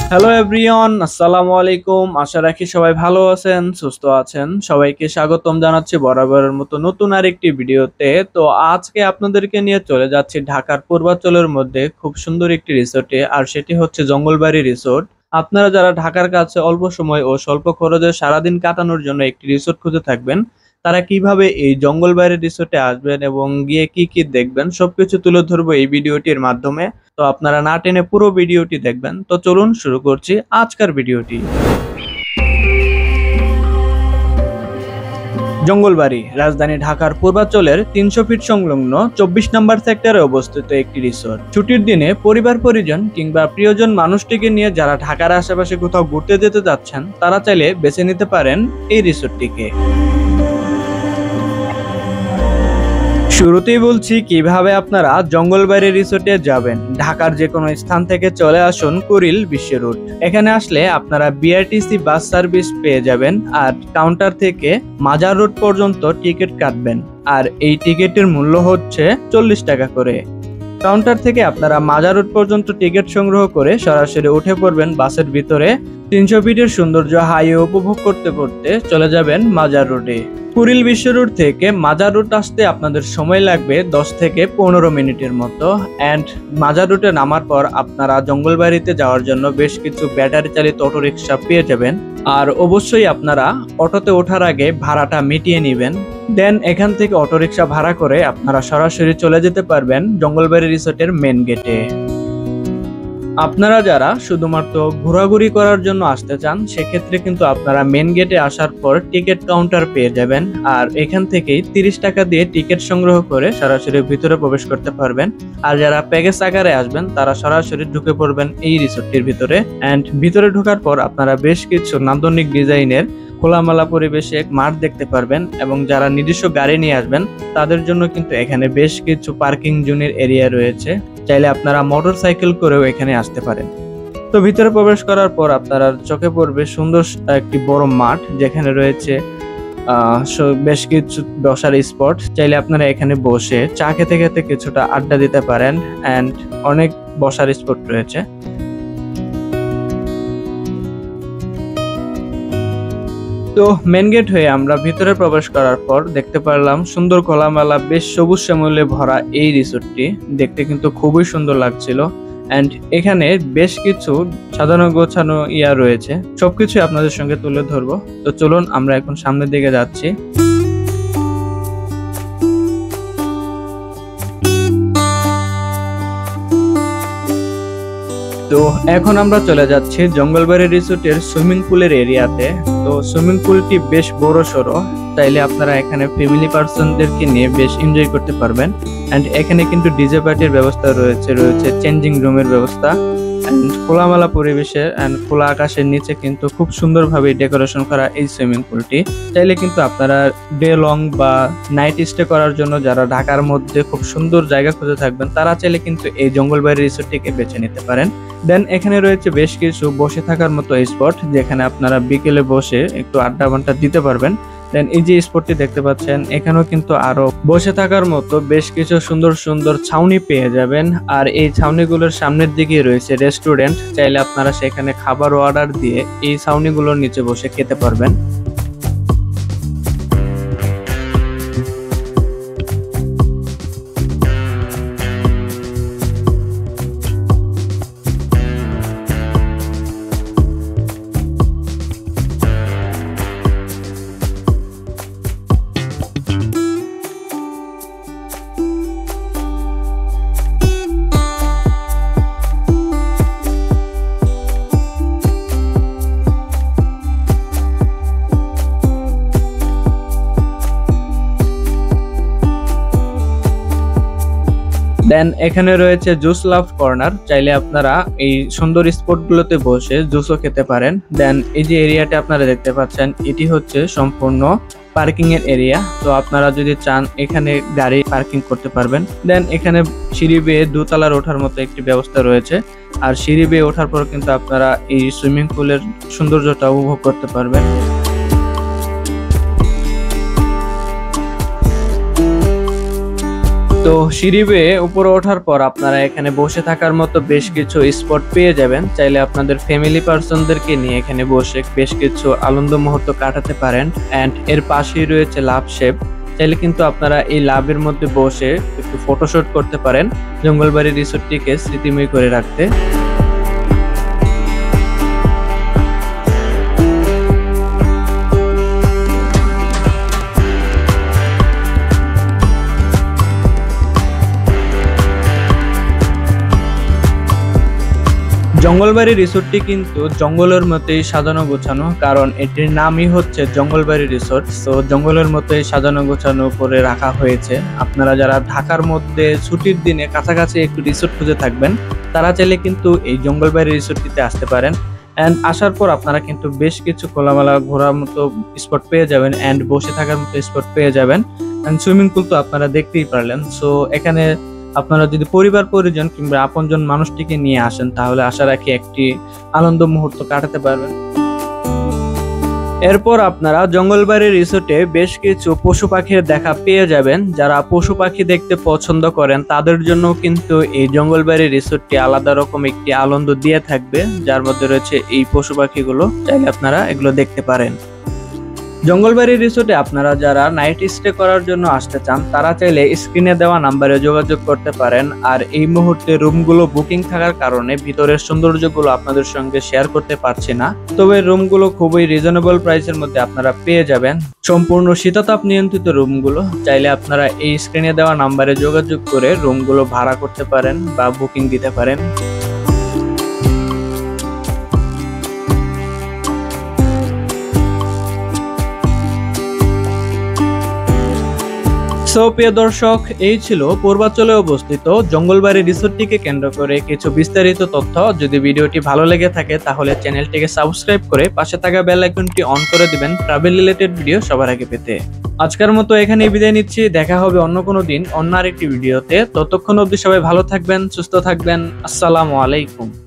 Hello everyone, আসসালামু আলাইকুম। আশা রাখি সবাই ভালো আছেন, সুস্থ আছেন। সবাইকে স্বাগতম জানাচ্ছি বরাবরের মতো নতুন আরেকটি ভিডিওতে। তো আজকে আপনাদেরকে নিয়ে চলে যাচ্ছি ঢাকার পূর্বাঞ্চলের মধ্যে খুব সুন্দর একটি রিসোর্টে, আর সেটি হচ্ছে জঙ্গলবাড়ি রিসোর্ট। আপনারা যারা ঢাকার কাছে অল্প সময় ও স্বল্প খরচে সারাদিন কাটানোর জন্য একটি রিসোর্ট খুঁজে থাকবেন, তারা কিভাবে এই জঙ্গলবাড়ি রিসোর্টে আসবেন এবং গিয়ে কি কি দেখবেন সবকিছু তুলে ধরবো এই ভিডিওটির মাধ্যমে। তো আপনারা না টেনে পুরো ভিডিওটি দেখবেন। তো চলুন শুরু করছি আজকের ভিডিওটি। জঙ্গলবাড়ি রাজধানী ঢাকার পূর্বাঞ্চলের ৩০০ ফিট সংলগ্ন ২৪ নম্বর সেক্টরে অবস্থিত একটি রিসোর্ট। ছুটির দিনে পরিবার পরিজন কিংবা প্রিয়জন মানুষটিকে নিয়ে যারা ঢাকার আশেপাশে কোথাও ঘুরতে যেতে যাচ্ছেন, তারা চাইলে বেছে নিতে পারেন এই রিসোর্টটিকে। শুরুতেই বলছি কিভাবে আপনারা জঙ্গলবাড়ি রিসোর্টে যাবেন। ঢাকার যে কোনো স্থান থেকে চলে আসুন কুড়িল বিশ্ব রোড। এখানে আসলে আপনারা বিআরটিসি বাস সার্ভিস পেয়ে যাবেন, আর কাউন্টার থেকে মাজার রোড পর্যন্ত টিকিট কাটবেন, আর এই টিকিটের মূল্য হচ্ছে 40 টাকা করে। কাউন্টার থেকে আপনারা মাজার রোড পর্যন্ত টিকিট সংগ্রহ করে সরাসরি উঠে পড়বেন বাসের ভিতরে। ৩০০ ফিটের সৌন্দর্য হাইওয়ে উপভোগ করতে করতে চলে যাবেন মাজার রোডে। কুড়িল বিশ্ব রোড থেকে মাজার রোড আসতে আপনাদের সময় লাগবে 10 থেকে 15 মিনিটের মতো। অ্যান্ড মাজার রোডে নামার পর আপনারা জঙ্গলবাড়িতে যাওয়ার জন্য বেশ কিছু ব্যাটারি চালিত অটোরিকশা পেয়ে যাবেন, আর অবশ্যই আপনারা অটোতে ওঠার আগে ভাড়াটা মিটিয়ে নেবেন। দেন এখান থেকে অটোরিকশা ভাড়া করে আপনারা সরাসরি চলে যেতে পারবেন জঙ্গলবাড়ি রিসোর্টের মেন গেটে। আপনারা যারা শুধুমাত্র ঘোরাঘুরি করার জন্য আসতে চান, সেক্ষেত্রে কিন্তু আপনারা মেন গেটে আসার পর টিকিট কাউন্টার পেয়ে যাবেন, আর এখান থেকেই 30 টাকা দিয়ে টিকিট সংগ্রহ করে সরাসরি ভিতরে প্রবেশ করতে পারবেন। আর যারা প্যাকেজ আকারে আসবেন, তারা সরাসরি ঢুকে পড়বেন এই রিসোর্টটির ভিতরে। অ্যান্ড ভিতরে ঢোকার পর আপনারা বেশ কিছু নান্দনিক ডিজাইনের খোলামেলা পরিবেশে এক মাঠ দেখতে পারবেন, এবং যারা নিজস্ব গাড়ি নিয়ে আসবেন তাদের জন্য কিন্তু এখানে বেশ কিছু পার্কিং জোনের এরিয়া রয়েছে। চাইলে আপনারা মোটরসাইকেল করেও এখানে আসতে পারেন। তো ভিতরে প্রবেশ করার পর আপনারা চোখে পড়বে সুন্দর একটি বড় মাঠ, যেখানে রয়েছে বেশ কিছু বসার স্পট। চাইলে আপনারা এখানে বসে চা খেতে খেতে কিছুটা আড্ডা দিতে পারেন, অ্যান্ড অনেক বসার স্পট রয়েছে। তো মেন গেট হয়ে আমরা ভিতরে প্রবেশ করার পর দেখতে পারলাম সুন্দর খোলামেলা বেশ সবুজ শ্যামলে ভরা এই রিসোর্টটি। দেখতে কিন্তু খুবই সুন্দর লাগছিল, অ্যান্ড এখানে বেশ কিছু সাজানো গোছানো রয়েছে। সবকিছু আপনাদের সঙ্গে তুলে ধরবো। তো চলুন আমরা এখন সামনের দিকে যাচ্ছি। তো এখন আমরা চলে যাচ্ছি জঙ্গলবাড়ি রিসোর্টের সুইমিং পুলের এরিয়াতে। তো সুইমিং পুলটি বেশ বড় সড়ো, চাইলে আপনারা এখানে ফ্যামিলি পার্সনদেরকে নিয়ে বেশ এনজয় করতে পারবেন। অ্যান্ড এখানে কিন্তু ডিজে পার্টির ব্যবস্থা রয়েছে চেঞ্জিং রুমের ব্যবস্থা, অ্যান্ড খোলামেলা পরিবেশে অ্যান্ড খোলা আকাশের নিচে কিন্তু খুব সুন্দরভাবে ডেকোরেশন করা এই সুইমিং পুলটি। চাইলে কিন্তু আপনারা ডে লং বা নাইট স্টে করার জন্য যারা ঢাকার মধ্যে খুব সুন্দর জায়গা খুঁজে থাকবেন, তারা চাইলে কিন্তু এই জঙ্গলবাড়ি রিসোর্টটিকে বেছে নিতে পারেন। দেন এখানে রয়েছে বেশ কিছু বসে থাকার মতো স্পট, যেখানে আপনারা বিকেলে বসে একটু আড্ডা বাড্ডা দিতে পারবেন। দেন এই যে স্পটটি দেখতে পাচ্ছেন, এখানেও কিন্তু আরো বসে থাকার মতো বেশ কিছু সুন্দর সুন্দর ছাউনি পেয়ে যাবেন। আর এই ছাউনিগুলোর সামনের দিকে রয়েছে রেস্টুরেন্ট, চাইলে আপনারা সেখানে খাবার অর্ডার দিয়ে এই ছাউনিগুলোর নিচে বসে খেতে পারবেন। দেন এখানে রয়েছে জুস লাভ কর্নার, চাইলে আপনারা এই সুন্দর স্পটগুলোতে বসে জুসও খেতে পারেন। দেন এই যে এরিয়াটা আপনারা দেখতে পাচ্ছেন, এটি হচ্ছে সম্পূর্ণ পার্কিং এর এরিয়া। তো আপনারা যদি চান এখানে গাড়ি পার্কিং করতে পারবেন। দেন এখানে সিঁড়ি বেয়ে দোতলার ওঠার মতো একটি ব্যবস্থা রয়েছে, আর সিঁড়ি বেয়ে ওঠার পর কিন্তু আপনারা এই সুইমিং পুলের সৌন্দর্যটা উপভোগ করতে পারবেন। তো তো সিঁড়ি বেয়ে উপরে ওঠার পর আপনারা এখানে বসে থাকার মতো বেশ কিছু স্পট পেয়ে যাবেন। চাইলে আপনাদের ফ্যামিলি পার্সনদেরকে নিয়ে এখানে বসে বেশ কিছু আনন্দ মুহূর্ত কাটাতে পারেন। অ্যান্ড এর পাশেই রয়েছে লাভ শেপ, চাইলে কিন্তু আপনারা এই লাভের মধ্যে বসে একটু ফটোশুট করতে পারেন জঙ্গলবাড়ি রিসোর্টটিকে স্মৃতিময় করে রাখতে। জঙ্গলবাড়ি রিসোর্টটি কিন্তু জঙ্গলের মতোই সাজানো গোছানো, কারণ এটির নামই হচ্ছে জঙ্গলবাড়ি রিসোর্ট। তো জঙ্গলের মতোই সাজানো গোছানো করে রাখা হয়েছে। আপনারা যারা ঢাকার মধ্যে ছুটির দিনে কাছাকাছি একটু রিসোর্ট খুঁজে থাকবেন, তারা চাইলে কিন্তু এই জঙ্গলবাড়ি রিসোর্টটিতে আসতে পারেন। অ্যান্ড আসার পর আপনারা কিন্তু বেশ কিছু খোলামেলা ঘোরার মতো স্পট পেয়ে যাবেন, অ্যান্ড বসে থাকার মতো স্পট পেয়ে যাবেন। অ্যান্ড সুইমিং পুল তো আপনারা দেখতেই পারলেন। সো এখানে আপনারা যদি পরিবার পরিজন কিংবা আপনজন মানুষটিকে নিয়ে আসেন, তাহলে আশা রাখি একটি আনন্দ মুহূর্ত কাটাতে পারবেন। এরপর আপনারা জঙ্গলবাড়ি রিসোর্টে বেশ কিছু পশু পাখির দেখা পেয়ে যাবেন। যারা পশু পাখি দেখতে পছন্দ করেন তাদের জন্য কিন্তু এই জঙ্গলবাড়ি রিসোর্টটি আলাদা রকম একটি আনন্দ দিয়ে থাকবে, যার মধ্যে রয়েছে এই পশু পাখিগুলো। চাইলে আপনারা এগুলো দেখতে পারেন। জঙ্গলবাড়ি রিসোর্টে আপনারা যারা নাইট স্টে করার জন্য আসতে চান, তারা চাইলে স্ক্রিনে দেওয়া নাম্বারে যোগাযোগ করতে পারেন। আর এই মুহূর্তে রুমগুলো বুকিং থাকার কারণে ভিতরের সৌন্দর্যগুলো আপনাদের সঙ্গে শেয়ার করতে পারছি না, তবে রুমগুলো খুবই রিজনেবল প্রাইসের মধ্যে আপনারা পেয়ে যাবেন। সম্পূর্ণ শীতাতাপ নিয়ন্ত্রিত রুমগুলো। চাইলে আপনারা এই স্ক্রিনে দেওয়া নাম্বারে যোগাযোগ করে রুমগুলো ভাড়া করতে পারেন বা বুকিং দিতে পারেন। সো প্রিয় দর্শক, এই ছিল পূর্বাঞ্চলে অবস্থিত জঙ্গলবাড়ি রিসোর্টটিকে কেন্দ্র করে কিছু বিস্তারিত তথ্য। যদি ভিডিওটি ভালো লেগে থাকে তাহলে চ্যানেলটিকে সাবস্ক্রাইব করে পাশে থাকা বেল আইকনটি অন করে দিবেন ট্রাভেল রিলেটেড ভিডিও সবার আগে পেতে। আজকের মতো এখানেই বিদায় নিচ্ছি। দেখা হবে অন্য কোনো দিন অন্য আরেকটি ভিডিওতে। ততক্ষণ অবধি সবাই ভালো থাকবেন, সুস্থ থাকবেন। আসসালামু আলাইকুম।